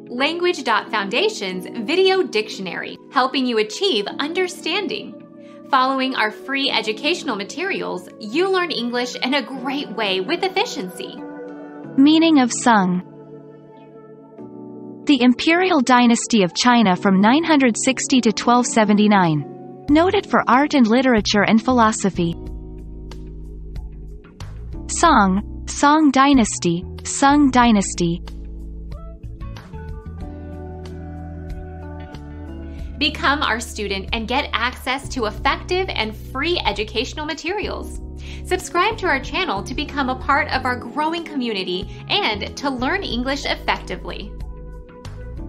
Language.Foundation's Video Dictionary, helping you achieve understanding. Following our free educational materials, you learn English in a great way with efficiency. Meaning of Sung. The imperial dynasty of China from 960 to 1279. Noted for art and literature and philosophy. Song, Song dynasty, Sung dynasty. Become our student and get access to effective and free educational materials. Subscribe to our channel to become a part of our growing community and to learn English effectively.